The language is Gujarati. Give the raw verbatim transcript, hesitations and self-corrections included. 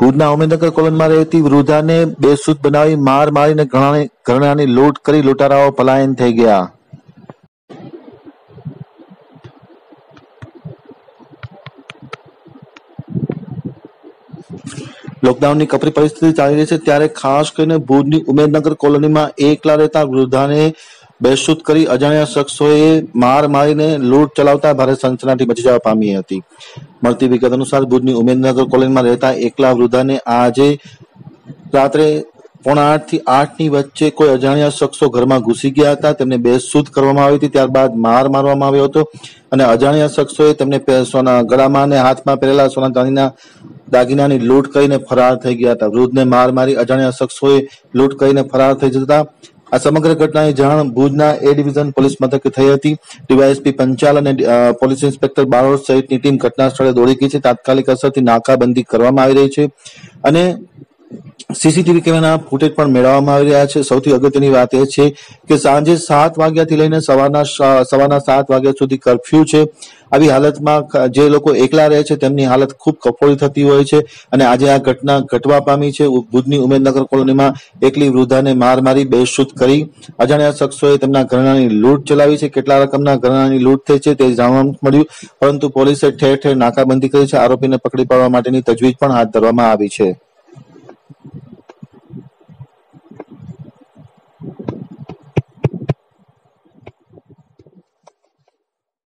ભુજના ઉમેદનગર કોલોનીમાં રહેતી વૃદ્ધાને બેસુધ બનાવી માર મારીને ઘણાને ઘરેણાની લૂંટ કરી લૂંટારાઓ પલાયન થઈ ગયા। લોકડાઉનની કપરી પરિસ્થિતિ ચાલી રહી છે ત્યારે ખાસ કરીને ભુજની ઉમેદનગર કોલોનીમાં એકલા રહેતા વૃદ્ધાને બેસુધ કરી અજાણ્યા શખ્સોએ માર મારીને લૂંટ ચલાવતા ભારે સનસનાટી મચી જવા પામી હતી। મળતી વિગત અનુસાર ભુજની ઉમેદનગર કોલોનીમાં રહેતા એકલા વૃદ્ધાને આજે રાત્રે પોણા આઠ થી આઠ ની વચ્ચે કોઈ અજાણ્યા શખ્સો ઘરમાં ઘૂસી ગયા હતા। તેમને બેસુધ કરવામાં આવી હતી, ત્યારબાદ માર મારવામાં આવ્યો હતો અને અજાણ્યા શખ્સોએ તેમને સોના ગળામાં અને હાથમાં પહેરેલા સોના ચાંદીના દાગીનાની લૂંટ કરીને ફરાર થઈ ગયા હતા। વૃદ્ધને માર મારી અજાણ્યા શખ્સોએ લૂંટ કરીને ફરાર થઈ જતા આ સમગ્ર ઘટનાની જાણ ભુજના એ ડિવિઝન પોલીસ મથકે થઈ હતી। ડીવાયએસપી પંચાલ અને પોલીસ ઇન્સ્પેક્ટર બારોટ સહિતની ટીમ ઘટના સ્થળે દોડી ગઈ છે। તાત્કાલિક અસરથી નાકાબંધી કરવામાં આવી રહી છે અને સીસીટીવી કેમેરાના ફૂટેજ પણ મેળવવામાં આવી રહ્યા છે। સૌથી અગત્યની વાત એ છે કે સાંજે સાત વાગ્યાથી લઈને સવારના સવારના સાત વાગ્યા સુધી કર્ફ્યુ છે। આવી હાલતમાં જે લોકો એકલા રહે છે તેમની હાલત ખૂબ કફોડી થતી હોય છે અને આજે આ ઘટના ઘટવા પામી છે। ભુજની ઉમેદનગર કોલોનીમાં એકલી વૃદ્ધાને માર મારી બેસુધ કરી અજાણ્યા શખ્સોએ તેમના ઘરેણાની લૂંટ ચલાવી છે। કેટલા રકમના ઘરેણાની લૂંટ થઈ છે તે જાણવા મળ્યું, પરંતુ પોલીસે ઠેર ઠેર નાકાબંધી કરી છે। આરોપીને પકડી પાડવા માટેની તજવીજ પણ હાથ ધરવામાં આવી છે।